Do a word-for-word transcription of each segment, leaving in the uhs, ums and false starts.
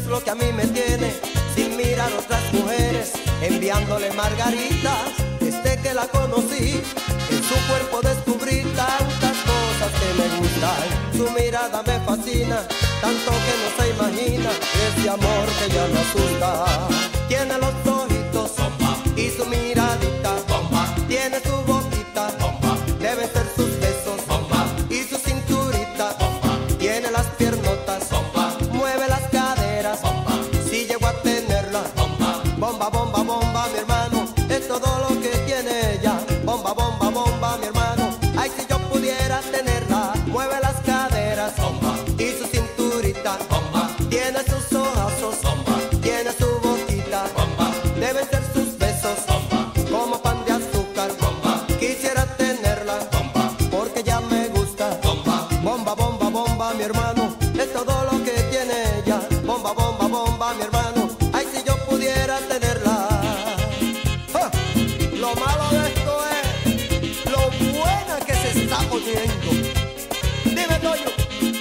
lo que a mí me tiene sin mirar otras mujeres, enviándole margaritas. Desde que la conocí, en su cuerpo descubrí tantas cosas que me gustan. Su mirada me fascina, tanto que no se imagina, ese amor que ya me asusta. Tiene los ojitos bomba y su miradita bomba, tiene su boquita bomba, deben ser sus besos bomba y su cinturita bomba, tiene las piernotas bomba, mueve las caderas bomba, si llego a tenerla bomba, bomba, bomba, bomba, mi hermano, es todo lo que tiene ella. Bomba, bomba, bomba, mi hermano, ay, si yo pudiera tenerla. Mueve las caderas bomba y su cinturita bomba, tiene sus ojazos bomba, tiene su boquita bomba, deben ser sus besos bomba, como pan de azúcar bomba, quisiera tenerla bomba, porque ya me gusta bomba, bomba, bomba, bomba, mi hermano, es todo lo que tiene ella. Bomba, bomba, bomba, mi hermano, ay, si yo pudiera tenerla. ¡Ja! Lo malo de esto es lo buena que se está poniendo. Dime, Toño.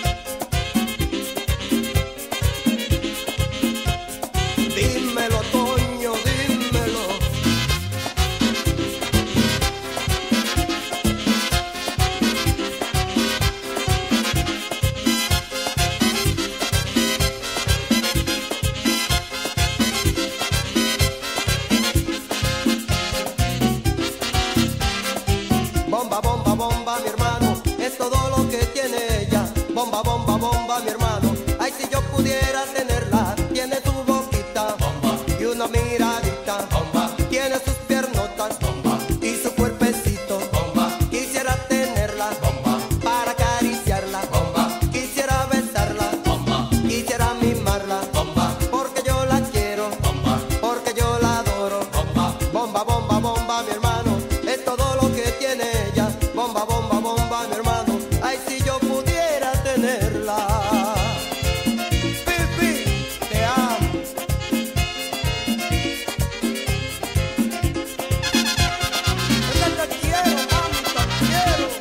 Dímelo, Toño, dímelo. Bomba, bomba, bomba, mi hermano, es todo lo que tiene ella. Bomba, bomba, bomba, mi hermano, ay, si yo pudiera tenerla. Tiene su boquita bomba y una miradita bomba, tiene sus piernotas bomba y su cuerpecito bomba, quisiera tenerla bomba, para acariciarla bomba, quisiera besarla bomba, quisiera mimarla bomba, porque yo la quiero bomba, porque yo la adoro bomba, bomba, bomba, bomba, mi hermano, es todo lo que tiene ella. Bomba, bomba, bomba, mi hermano, ay, si yo pudiera tenerla. Pipi, te amo. Es que te quiero, mami, te quiero.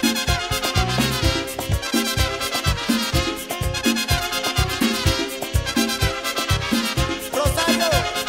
Rosario.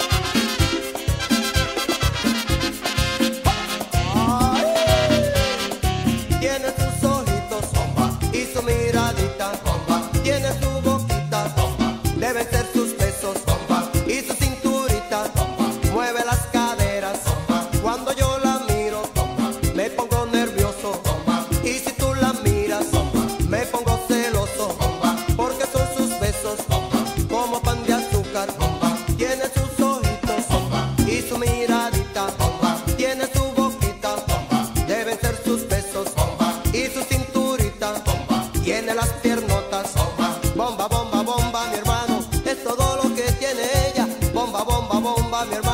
Tiene sus ojitos bomba y su miradita bomba, tiene su boquita bomba, deben ser sus besos bomba y su cinturita bomba, mueve las caderas bomba, cuando yo la miro bomba, me pongo nervioso bomba, y si tú la miras bomba, me pongo celoso bomba, porque son sus besos bomba, como pan de azúcar bomba, tiene sus ojitos bomba y su miradita bomba, tiene su boquita bomba, deben ser sus besos bomba y su cinturita bomba, tiene las piernotas bomba, bomba, bomba, bomba, mi hermano, es todo lo que tiene ella. Bomba, bomba, bomba, mi hermano.